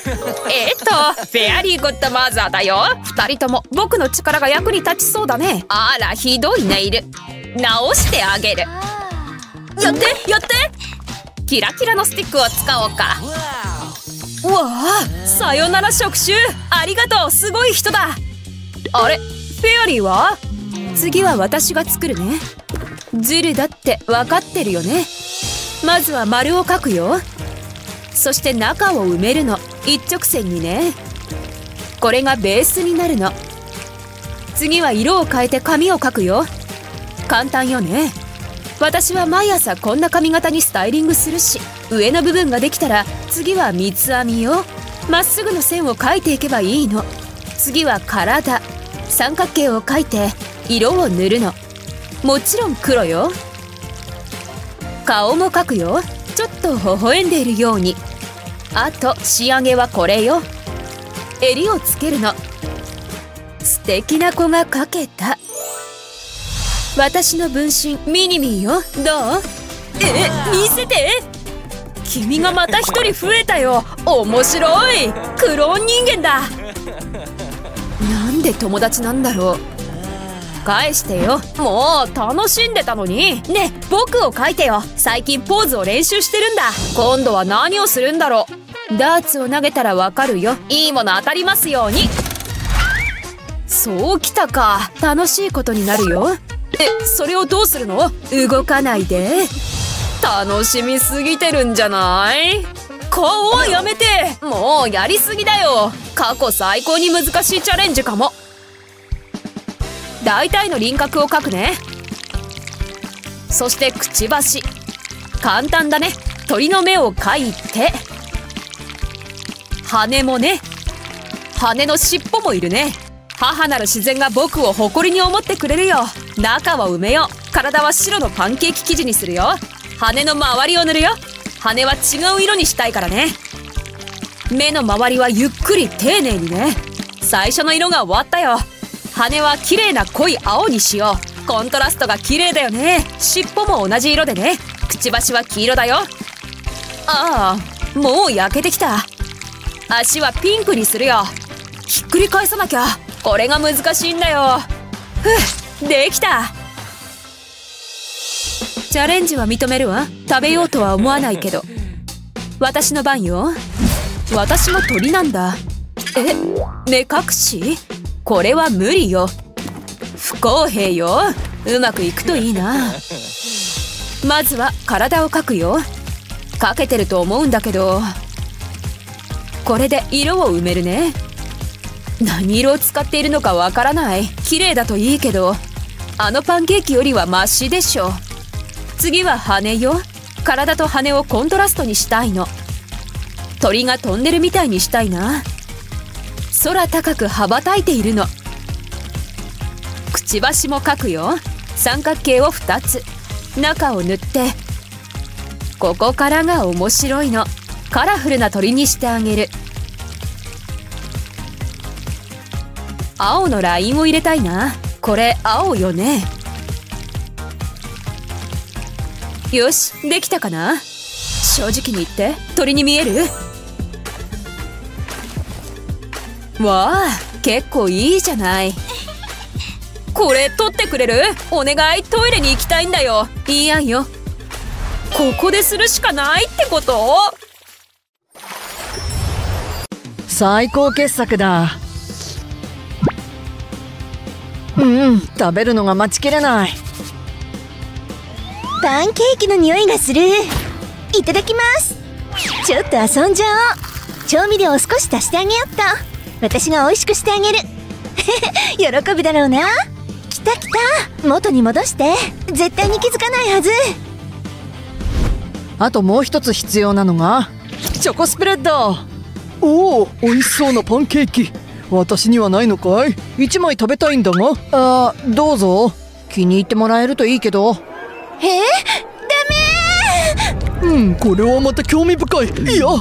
えっとフェアリーグッドマザーだよ。二人とも僕の力が役に立ちそうだね。あらひどいネイル、直してあげる。やってやって。キラキラのスティックを使おうか。うわあ、さよなら触手、ありがとう、すごい人だ。あれ、フェアリーは？次は私が作るね。ズルだって分かってるよね。まずは丸を描くよ。そして中を埋めるの、一直線にね。これがベースになるの。次は色を変えて紙を描くよ。簡単よね。私は毎朝こんな髪型にスタイリングするし、上の部分ができたら次は三つ編みよ。まっすぐの線を描いていけばいいの。次は体、三角形を描いて色を塗るの。もちろん黒よ。顔も描くよ。ちょっと微笑んでいるように。あと仕上げはこれよ。襟をつけるの。素敵な子が描けた。私の分身ミニミーよ。どう？え、見せて。君がまた一人増えたよ。面白い。クローン人間だ。なんで友達なんだろう。返してよ。もう楽しんでたのに。ねえ、僕を描いてよ。最近ポーズを練習してるんだ。今度は何をするんだろう。ダーツを投げたらわかるよ。いいもの当たりますように。そうきたか。楽しいことになるよ。え、それをどうするの？動かないで。楽しみすぎてるんじゃない？顔はやめて。もうやりすぎだよ。過去最高に難しいチャレンジかも。大体の輪郭を描くね。そしてくちばし、簡単だね。鳥の目を描いて、羽もね。羽の尻尾もいるね。母なる自然が僕を誇りに思ってくれるよ。中は埋めよう。体は白のパンケーキ生地にするよ。羽の周りを塗るよ。羽は違う色にしたいからね。目の周りはゆっくり丁寧にね。最初の色が終わったよ。羽は綺麗な濃い青にしよう。コントラストが綺麗だよね。尻尾も同じ色でね。くちばしは黄色だよ。ああ、もう焼けてきた。足はピンクにするよ。ひっくり返さなきゃ。これが難しいんだよ。ふう、できた。チャレンジは認めるわ。食べようとは思わないけど。私の番よ。私も鳥なんだ。え、目隠し？これは無理よ。不公平よ。うまくいくといいな。まずは体を描くよ。描けてると思うんだけど、これで色を埋めるね。何色を使っているのかわからない。綺麗だといいけど、あのパンケーキよりはマシでしょ。次は羽よ。体と羽をコントラストにしたいの。鳥が飛んでるみたいにしたいな。空高く羽ばたいているの。くちばしも描くよ。三角形をふたつ。中を塗って、ここからが面白いの。カラフルな鳥にしてあげる。青のラインを入れたいな。これ青よね。よし、できたかな。正直に言って鳥に見える？わあ、結構いいじゃない。これ取ってくれる？お願い、トイレに行きたいんだよ。いいやんよ。ここでするしかないってこと？ 最高傑作だ。うん、食べるのが待ちきれない。 パンケーキの匂いがする。いただきます。ちょっと遊んじゃおう。調味料を少し足してあげよっと。私が美味しくしてあげる。喜ぶだろうな。きたきた。元に戻して。絶対に気づかないはず。 あともう一つ必要なのがチョコスプレッド。おお、美味しそうなパンケーキ。私にはないのかい？一枚食べたいんだが。あー、どうぞ。気に入ってもらえるといいけど。 えー、ダメー。 うん、これはまた興味深い。いや、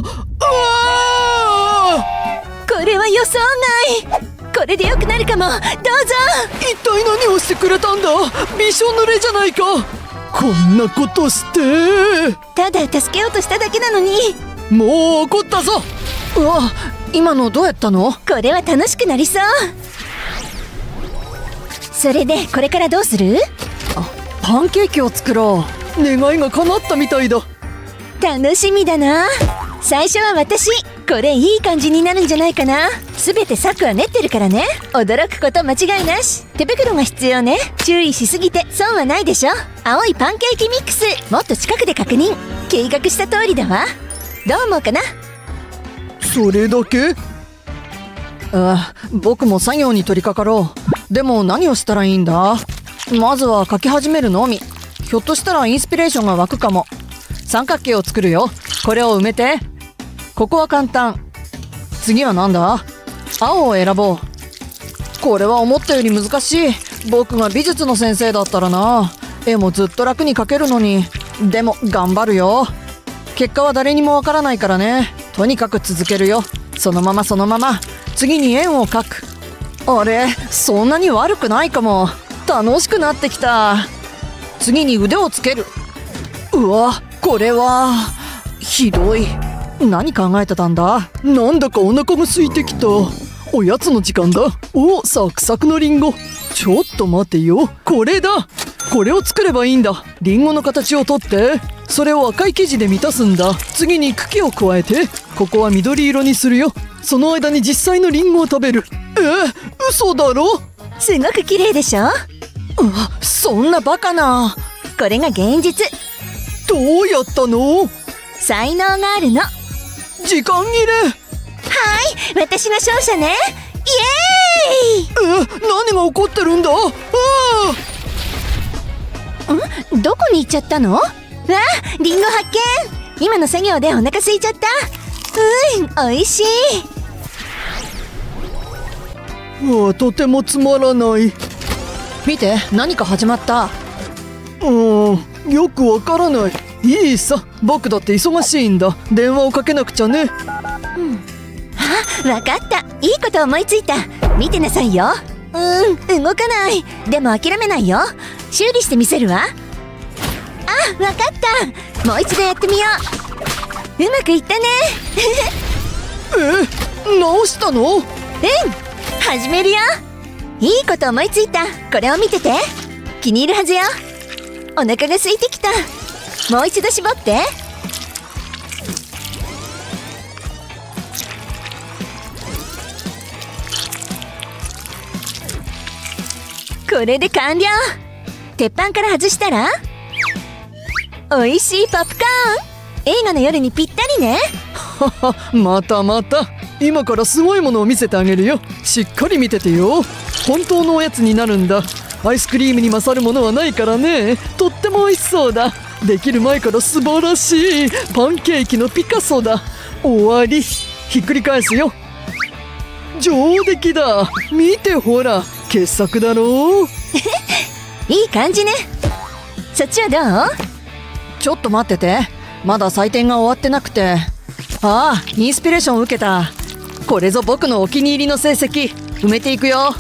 あー、これは予想外。これで良くなるかも。どうぞ。 一体何をしてくれたんだ。びしょ濡れじゃないか。こんなことして。 ただ助けようとしただけなのに。 もう怒ったぞ。 うわ、今のどうやったの？ これは楽しくなりそう。それでこれからどうする？ パンケーキを作ろう。願いが叶ったみたいだ。 楽しみだな。最初は私。これいい感じになるんじゃないかな。すべて策は練ってるからね。驚くこと間違いなし。手袋が必要ね。注意しすぎて損はないでしょ。青いパンケーキミックス、もっと近くで確認。計画した通りだわ。どう思うかな？ それだけ？ああ、僕も作業に取り掛かろう。でも何をしたらいいんだ？まずは書き始めるのみ。ひょっとしたらインスピレーションが湧くかも。三角形を作るよ。これを埋めて。ここは簡単。次はなんだ？青を選ぼう。これは思ったより難しい。僕が美術の先生だったらな、絵もずっと楽に描けるのに。でも頑張るよ。結果は誰にもわからないからね。とにかく続けるよ。そのままそのまま。次に円を描く。あれ、そんなに悪くないかも。楽しくなってきた。次に腕をつける。うわ、これはひどい。何考えてたんだ？なんだかお腹が空いてきた。おやつの時間だ。お、サクサクのリンゴ。ちょっと待てよ。これだ。これを作ればいいんだ。リンゴの形をとって、それを赤い生地で満たすんだ。次に茎を加えて、ここは緑色にするよ。その間に実際のリンゴを食べる。え、嘘だろ？ すごく綺麗でしょ？ うわ、そんなバカな。 これが現実。 どうやったの？ 才能があるの。 時間切れ。 はい、私が勝者ね。イエーイ。 え、何が起こってるんだ？ あん？どこに行っちゃったの？わあ、リンゴ発見。今の作業でお腹空いちゃった。うん、美味しい。 わあ、とてもつまらない。見て、何か始まった。うん、よくわからない。いいさ、僕だって忙しいんだ。電話をかけなくちゃね。 うん、あ、わかった。いいこと思いついた。見てなさいよ。うん、動かない。でも諦めないよ。修理してみせるわ。あ、わかった。もう一度やってみよう。うまくいったね。 え、直したの？うん、 始めるよ。いいこと思いついた。これを見てて。気に入るはずよ。お腹が空いてきた。もう一度絞って。これで完了。鉄板から外したら美味しいポップコーン。映画の夜にぴったりね。 はは、またまた。今からすごいものを見せてあげるよ。しっかり見ててよ。本当のおやつになるんだ。アイスクリームに勝るものはないからね。とっても美味しそうだ。できる前から素晴らしい。パンケーキのピカソだ。終わり。ひっくり返すよ。上出来だ。見てほら、傑作だろう。 いい感じね。そっちはどう？ ちょっと待ってて。まだ採点が終わってなくて。ああ、インスピレーションを受けた。これぞ僕のお気に入りの成績。埋めていくよ。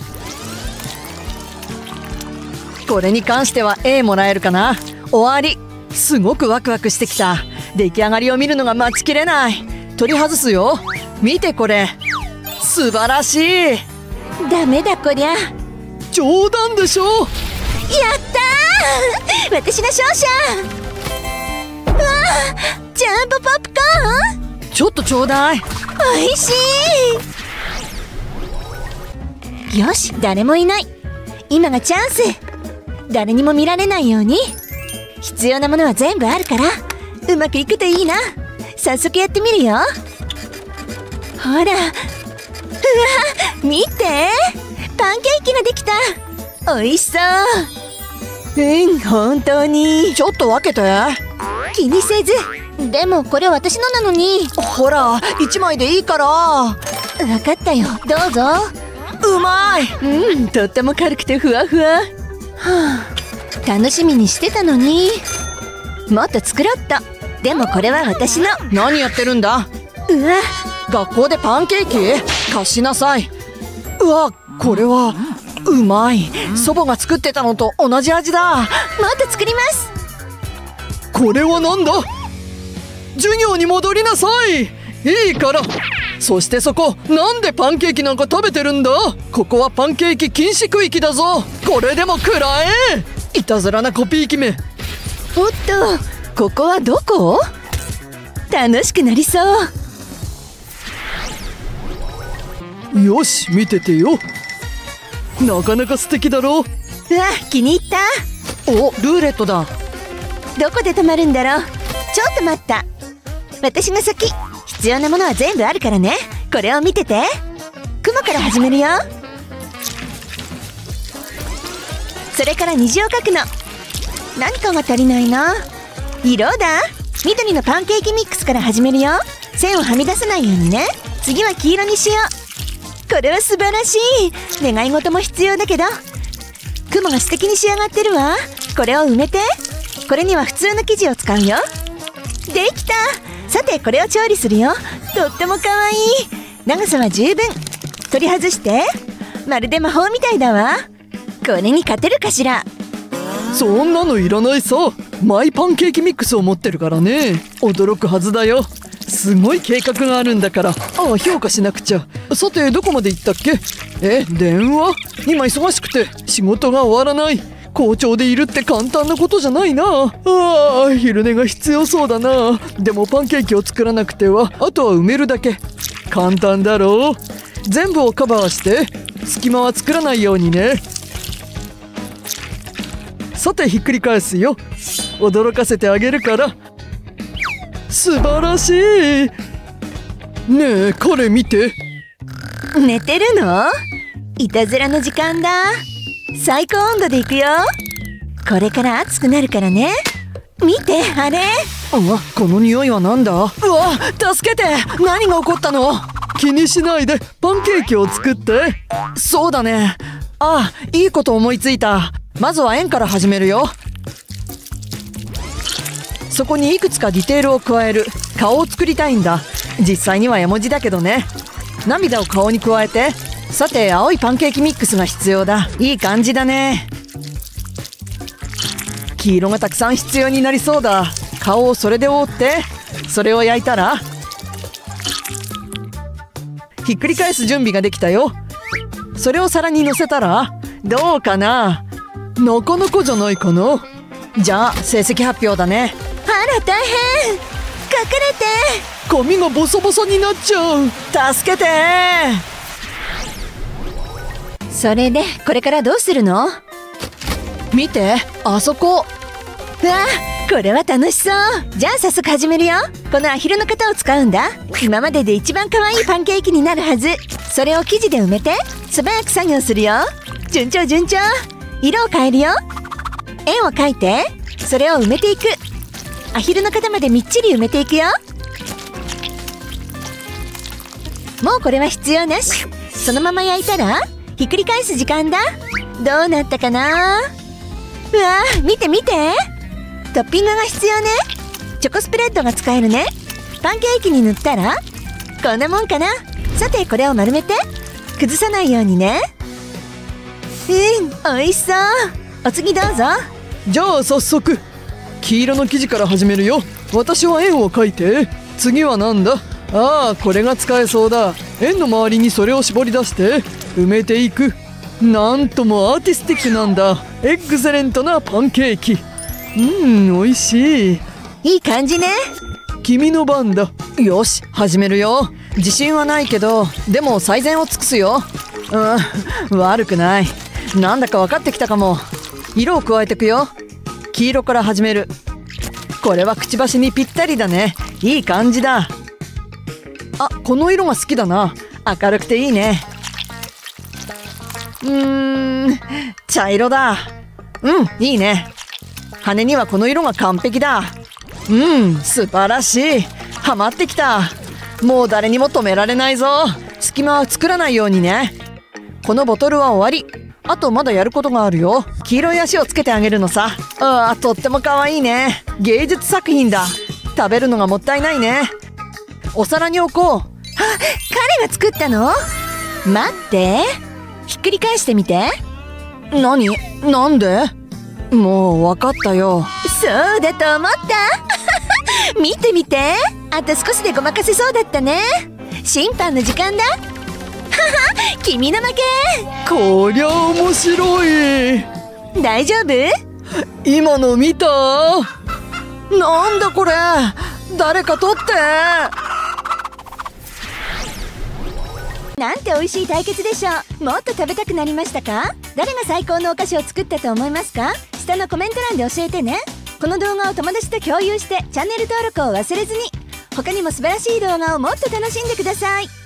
これに関しては A もらえるかな。終わり。すごくワクワクしてきた。出来上がりを見るのが待ちきれない。取り外すよ。見てこれ。素晴らしい。 ダメだこりゃ。 冗談でしょ。 やったー。私が勝者。うわー、ジャンボポップコーン。 ちょっとちょうだい。 美味しい。よし、誰もいない。今がチャンス。誰にも見られないように。必要なものは全部あるからうまくいくといいな。早速やってみるよ。ほら、うわ、見て、パンケーキができた。美味しそう。うん、本当に。 ちょっと分けて。 気にせず。でもこれ私のなのに。 ほら、一枚でいいから。 分かったよ、どうぞ。 うまい。 うん、とっても軽くてふわふわ。はあ、楽しみにしてたのに。もっと作ろっと。でもこれは私の。 何やってるんだ。 うわ、 学校でパンケーキ？貸しなさい。うわ、これはうまい。祖母が作ってたのと同じ味だ。 もっと作ります。 これはなんだ。授業に戻りなさい。 いいから。そしてそこ、なんでパンケーキなんか食べてるんだ。ここはパンケーキ禁止区域だぞ。これでも食らえ。いたずらなコピー機め。 おっと、ここはどこ？楽しくなりそう。 よし、見ててよ。なかなか素敵だろう。 うわ、気に入った。 お、ルーレットだ。 どこで止まるんだろう。ちょっと待った。私が先。必要なものは全部あるからね。これを見てて。雲から始めるよ。それから虹を描くの。何かが足りないな。色だ。緑のパンケーキミックスから始めるよ。線をはみ出さないようにね。次は黄色にしよう。これは素晴らしい。願い事も必要だけど、雲が素敵に仕上がってるわ。これを埋めて。これには普通の生地を使うよ。できた。さてこれを調理するよ。とってもかわいい。長さは十分。取り外して。まるで魔法みたいだわ。これに勝てるかしら。 そんなのいらないさ。マイパンケーキミックスを持ってるからね。驚くはずだよ。すごい計画があるんだから。ああ、評価しなくちゃ。さてどこまで行ったっけ。え、電話。今忙しくて仕事が終わらない。校長でいるって簡単なことじゃないな。ああ、昼寝が必要そうだな。でもパンケーキを作らなくては。あとは埋めるだけ。簡単だろう。全部をカバーして隙間は作らないようにね。さてひっくり返すよ。驚かせてあげるから。素晴らしい。ねえ、彼見て。 寝てるの？いたずらの時間だ。最高温度でいくよ。これから暑くなるからね。見て、あれ。 うわ、この匂いはなんだ。うわ、助けて。何が起こったの。 気にしないでパンケーキを作って。 そうだね。ああ、いいこと思いついた。まずは円から始めるよ。そこにいくつかディテールを加える。顔を作りたいんだ。実際には絵文字だけどね。涙を顔に加えて。さて青いパンケーキミックスが必要だ。いい感じだね。黄色がたくさん必要になりそうだ。顔をそれで覆って、それを焼いたらひっくり返す準備ができたよ。それを皿に乗せたらどうかな。 なかなかじゃないかな。 じゃあ成績発表だね。 あら大変。隠れて。 髪がボサボサになっちゃう。 助けて。 それでこれからどうするの？ 見て、あそこ。 うわ、これは楽しそう。じゃあ早速始めるよ。このアヒルの型を使うんだ。今までで一番可愛いパンケーキになるはず。それを生地で埋めて素早く作業するよ。順調順調。色を変えるよ。円を描いてそれを埋めていく。アヒルの型までみっちり埋めていくよ。もうこれは必要なし。そのまま焼いたらひっくり返す時間だ。どうなったかな。うわー、見て見て。トッピングが必要ね。チョコスプレッドが使えるね。パンケーキに塗ったらこんなもんかな。さてこれを丸めて崩さないようにね。うん、美味しそう。お次どうぞ。 じゃあ早速黄色の生地から始めるよ。私は円を描いて。次はなんだ。ああ、これが使えそうだ。円の周りにそれを絞り出して埋めていく。なんともアーティスティックなんだ。エクセレントなパンケーキ。うん、美味しい。 いい感じね。 君の番だ。 よし、始めるよ。自信はないけど、でも最善を尽くすよ。うん、悪くない。なんだか分かってきたかも。色を加えてくよ。黄色から始める。これはくちばしにぴったりだね。いい感じだ。あ、この色が好きだな。明るくていいね。うーん、茶色だ。うん、いいね。羽にはこの色が完璧だ。うん、素晴らしい。ハマってきた。もう誰にも止められないぞ。隙間は作らないようにね。このボトルは終わり。あとまだやることがあるよ。黄色い足をつけてあげるのさ。ああ、とっても可愛いね。芸術作品だ。食べるのがもったいないね。お皿に置こう。 あ、彼が作ったの？待って。ひっくり返してみて。 何？なんで？もう分かったよ。 そうだと思った。見て見て。 あと少しでごまかせそうだったね。審判の時間だ。はは、君の負け。 こりゃ面白い。 大丈夫？ 今の見た？なんだこれ、誰か取って。 なんて美味しい対決でしょう。もっと食べたくなりましたか？誰が最高のお菓子を作ったと思いますか？下のコメント欄で教えてね。この動画を友達と共有してチャンネル登録を忘れずに。他にも素晴らしい動画をもっと楽しんでください。